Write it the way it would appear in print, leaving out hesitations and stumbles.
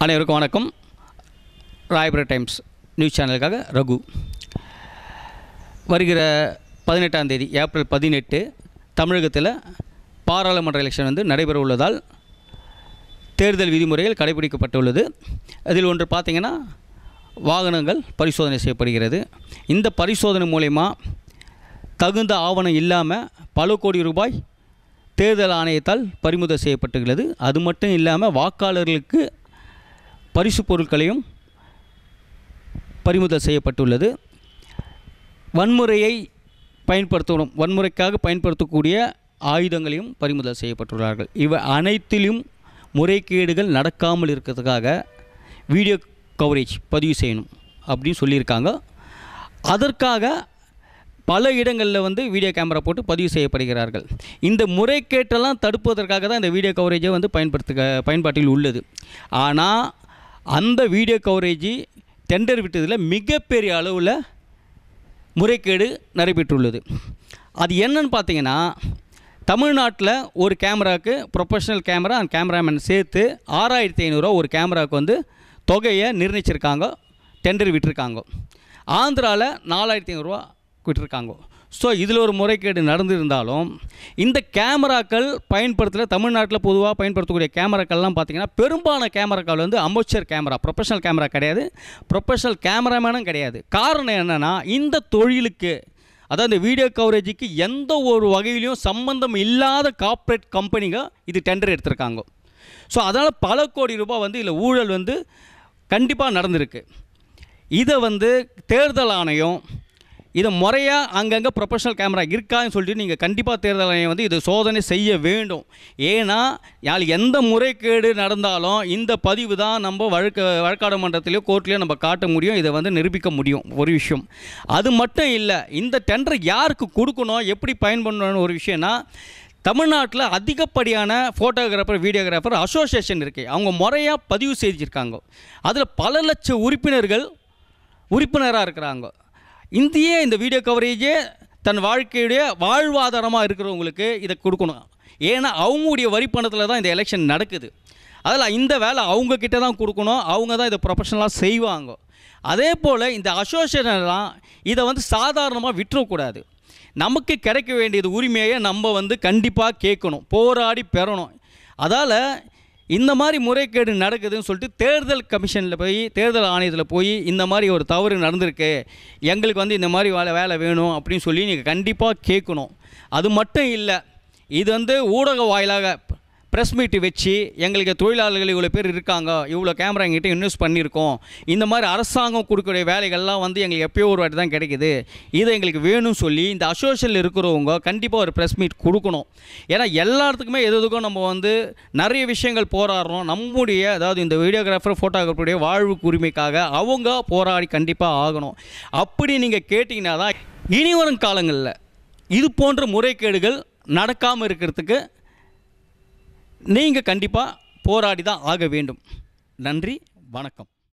அனைவருக்கும் வணக்கம். Royapuram times news சேனலுக்காக ரகு. வருகிற 18ஆம் தேதி ஏப்ரல் 18 தமிழகத்தில் பாராளுமன்ற எலெக்ஷன் நடைபெற உள்ளதால் தேர்தல் விதிமுறைகள் கடைபிடிக்கப்பட்டுள்ளது. அதில் ஒன்று பார்த்திங்கன்னா, வாகனங்கள் பரிசோதனை செய்யப்படுகிறது. இந்த பரிசோதனை மூலமா தகுந்த ஆவணம் இல்லாமல் பல கோடி ரூபாய் தேர்தல் ஆணையத்தால் பறிமுதல் செய்யப்பட்டுள்ளது. அது மட்டும் இல்லாமல் வாக்காளர்களுக்கு பரிசு பொருட்களையும் பறிமுதல் செய்யப்பட்டுள்ளது. வன்முறைக்காக பயன்படுத்தக்கூடிய ஆயுதங்களையும் பறிமுதல் செய்யப்பட்டுள்ளார்கள். இவை அனைத்திலும் முறைகேடுகள் நடக்காமல் இருக்கிறதுக்காக வீடியோ கவரேஜ் பதிவு செய்யணும் அப்படின்னு சொல்லியிருக்காங்க. அதற்காக பல இடங்களில் வீடியோ கேமரா போட்டு பதிவு செய்யப்படுகிறார்கள். இந்த முறைகேட்டெல்லாம் தடுப்பதற்காக தான் இந்த வீடியோ கவரேஜை பயன்பாட்டில் உள்ளது. ஆனால் அந்த வீடியோ கவரேஜ் டெண்டர் விட்டதில் மிகப்பெரிய அளவில் முறைகேடு நடைபெற்றுள்ளது. அது என்னன்னு பார்த்தீங்கன்னா, தமிழ்நாட்டில் ஒரு கேமராவுக்கு ப்ரொஃபஷனல் கேமரா அண்ட் கேமராமேன் சேர்த்து 6500 ஒரு கேமராவுக்கு தொகையை நிர்ணயிச்சிருக்காங்க, டெண்டர் விட்டுருக்காங்க. ஆந்திராவில் 4500 விட்டுருக்காங்க. ஸோ இதில் ஒரு முறைகேடு நடந்திருந்தாலும் இந்த கேமராக்கள் தமிழ்நாட்டில் பொதுவாக பயன்படுத்தக்கூடிய கேமராக்கள்லாம் பார்த்திங்கன்னா, பெரும்பாலான கேமராக்கள் அமேச்சர் கேமரா, ப்ரொஃபஷனல் கேமரா கிடையாது, ப்ரொஃபஷனல் கேமராமேனும் கிடையாது. காரணம் என்னென்னா, இந்த தொழிலுக்கு அதாவது இந்த வீடியோ கவரேஜுக்கு எந்த ஒரு வகையிலையும் சம்பந்தம் இல்லாத கார்ப்பரேட் கம்பெனிங்க இது டெண்டர் எடுத்திருக்காங்க. ஸோ அதனால் பல கோடி ரூபாய் இதில் ஊழல் கண்டிப்பாக நடந்திருக்கு. இதை தேர்தல் ஆணையம் இதை முறையாக அங்கங்கே ப்ரொஃபஷனல் கேமரா இருக்கான்னு சொல்லிட்டு நீங்கள் கண்டிப்பாக தேர்தல் ஆணையம் இதை சோதனை செய்ய வேண்டும். ஏன்னா எந்த முறைகேடு நடந்தாலும் இந்த பதிவு தான் நம்ம வழக்காடு மன்றத்திலையோ கோர்ட்லேயோ நம்ம காட்ட முடியும், இதை நிரூபிக்க முடியும். ஒரு விஷயம் அது மட்டும் இல்லை, இந்த டெண்டர் யாருக்கு கொடுக்கணும், எப்படி பயன்படணும்னு ஒரு விஷயம்னா, தமிழ்நாட்டில் அதிகப்படியான ஃபோட்டோகிராஃபர் வீடியோகிராஃபர் அசோசியேஷன் இருக்குது. அவங்க முறையாக பதிவு செஞ்சுருக்காங்க. அதில் பல லட்சம் உறுப்பினராக இருக்கிறாங்க. இந்த வீடியோ கவரேஜே தன் வாழ்க்கையுடைய வாழ்வாதாரமாக இருக்கிறவங்களுக்கு இதை கொடுக்கணும். ஏன்னா அவங்களுடைய வரி பணத்தில் தான் இந்த எலெக்ஷன் நடக்குது. அதில் இந்த வேலை அவங்கக்கிட்ட தான் கொடுக்கணும், அவங்க தான் இதை ப்ரொஃபஷனலாக செய்வாங்க. அதே போல் இந்த அசோசியேஷன்லாம் இதை சாதாரணமாக விட்டுறக்கூடாது. நமக்கு கிடைக்க வேண்டியது உரிமையை நம்ம கண்டிப்பாக கேட்கணும், போராடி பெறணும். அதால் இந்த மாதிரி முறைகேடு நடக்குதுன்னு சொல்லிட்டு தேர்தல் கமிஷனில் போய், தேர்தல் ஆணையத்தில் போய் இந்த மாதிரி ஒரு தவறு நடந்திருக்கு, எங்களுக்கு இந்த மாதிரி வேலை வேணும் அப்படின்னு சொல்லி நீங்கள் கண்டிப்பாக கேட்கணும். அது மட்டும் இல்லை, இது ஊடக வாயிலாக ப்ரெஸ் மீட்டு வச்சு எங்களுக்கு தொழிலாளர்கள் இவ்வளோ பேர் இருக்காங்க, இவ்வளோ கேமரா எங்கிட்ட இன்வெஸ்ட் பண்ணியிருக்கோம், இந்த மாதிரி அரசாங்கம் கொடுக்கக்கூடிய வேலைகள்லாம் எங்களுக்கு எப்போயோ ஒரு வாட்டி தான் கிடைக்குது, இதை எங்களுக்கு வேணும்னு சொல்லி இந்த அசோசியேஷனில் இருக்கிறவங்க கண்டிப்பாக ஒரு ப்ரெஸ் மீட் கொடுக்கணும். ஏன்னா எல்லாத்துக்குமே எதுக்கும் நம்ம நிறைய விஷயங்கள் போராடுறோம். நம்முடைய அதாவது இந்த வீடியோகிராஃபர் ஃபோட்டோகிராஃபருடைய வாழ்வுக்கு உரிமைக்காக அவங்க போராடி கண்டிப்பாக ஆகணும். அப்படி நீங்கள் கேட்டிங்கன்னா தான் இனி வரும் காலங்களில் இது போன்ற முறைகேடுகள் நடக்காமல் இருக்கிறதுக்கு நீங்கள் கண்டிப்பாக போராடி தான் ஆக வேண்டும். நன்றி, வணக்கம்.